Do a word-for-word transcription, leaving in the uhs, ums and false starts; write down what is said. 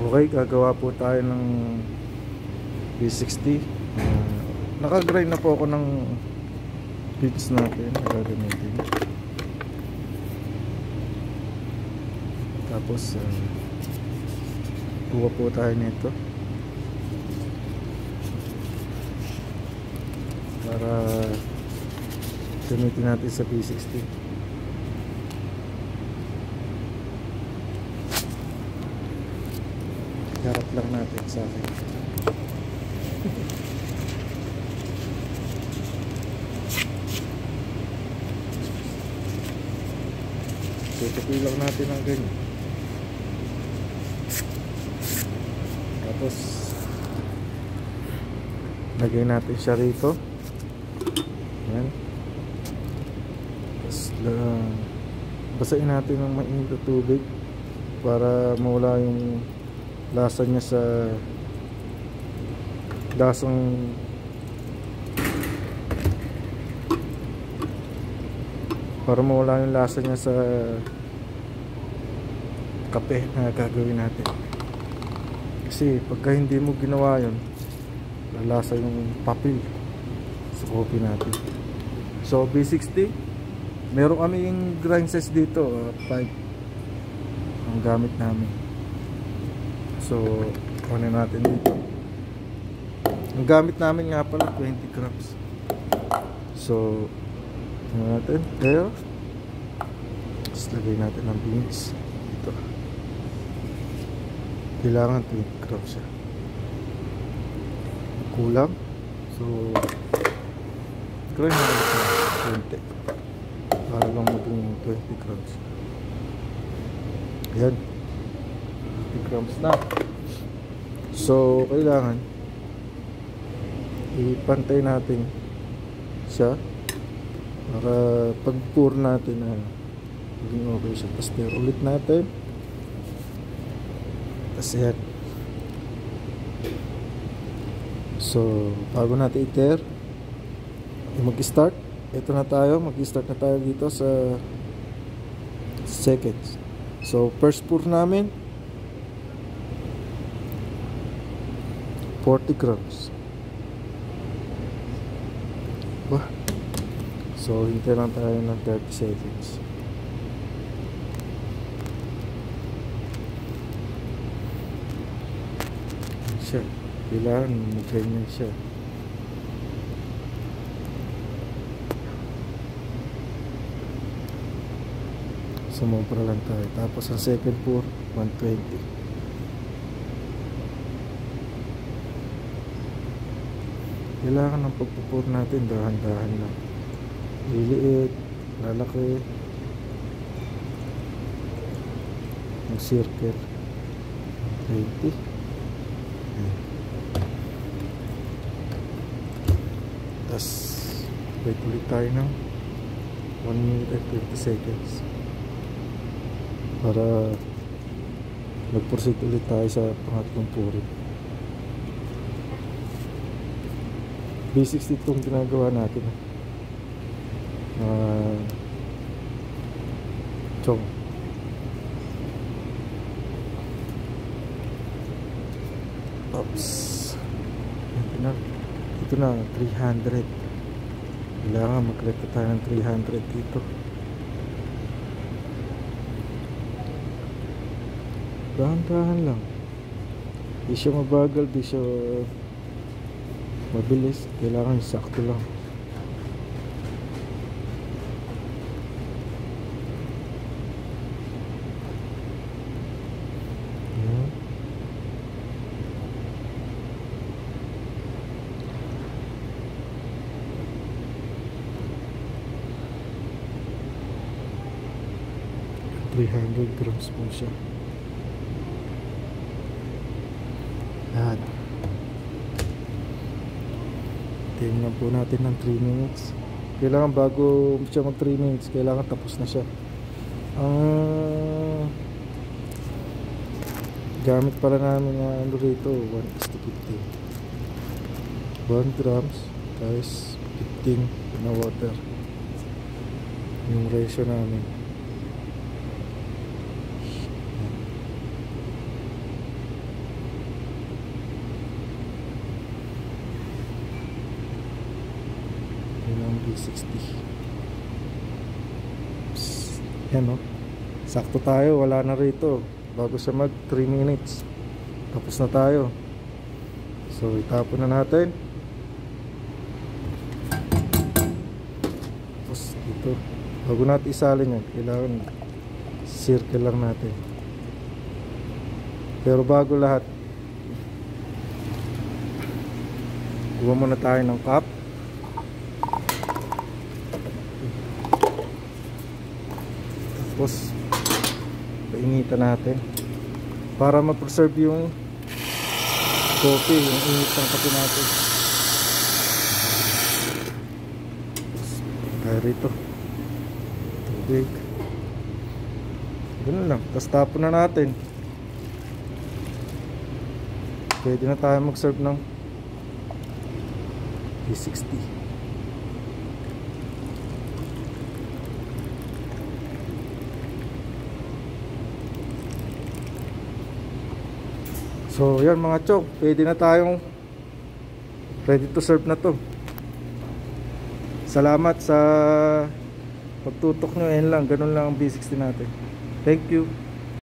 Okay, gagawa po tayo ng B sixty. uh, Naka-grind na po ako ng bits natin na gagamitin. Tapos uh, buka po tayo nito para gamitin natin sa B sixty. Harap lang natin sa akin. Tutupi lang natin ang ganyan. Tapos lagay natin siya rito. Ayan. Tapos uh, basahin natin ng mainit na tubig para mawala yung lasa niya sa lasang para mawala yung lasa niya sa kape na gagawin natin. Kasi pagka hindi mo ginawa yun, lalasa yung papel sa coffee natin. So B sixty, meron kami yung grind size dito, uh, five ang gamit namin. So ano natin dito, ang gamit namin nga pala twenty grams. So ano natin, kaya tapos lagay natin ng beans dito. Kailangan twenty grams siya, kulang. So grind natin siya twenty para lang maging twenty grams. Ayan, twenty grams na. So kailangan ipantay natin siya para pag pour natin na uh, maging okay siya. Tapos stir ulit natin. Tapos yan. So bago natin i-stir, mag-start, ito na tayo, mag-start na tayo dito sa seconds. So first pour namin forty grams. Wah. So hintay lang tayo ng thirty seconds. Siya, kailangan mag-ganyan siya. Sumobra lang tayo. Tapos ang second pour one twenty. Kailangan ng pagpupur natin dahan-dahan lang. Liliit, lalaki, ang circle twenty. Tapos wait ulit tayo ng one minute and twenty seconds para mag-proceed ulit tayo sa pangatlong purin. B sixty itong ginagawa natin. Uh, chong. Oops. Ito na. Ito na, three hundred. Kailangan mag-collect tayo ng three hundred dito. Dahan-dahan lang. Di siya mabagal, di siya mabilis. Kailangan sakto lang. Ayan. three hundred grams po siya. Ayan. Tingnan po natin ng three minutes. Kailangan bago siya mag three minutes, kailangan tapos na siya. Uh, gamit pala namin ng ano rito, one is to fifteen. one grams times fifteen na water. Yung ratio namin. Yan no. Sakto tayo, wala na rito. Bago siya mag three minutes. Tapos na tayo. So itapon na natin. Tapos dito. Bago natin isalin yan, kailangan circle lang natin. Pero bago lahat, kuha muna tayo ng cup. Tapos painitan natin para ma-preserve yung coffee, yung init ng kape natin. Tapos tayo rito tubig, ganun lang. Tapos tapon na natin. Pwede na tayo mag-serve ng B sixty. So yan mga chok, pwede na tayong ready to serve na to. Salamat sa pagtutok nyo. Yan lang, ganun lang ang B sixty natin. Thank you.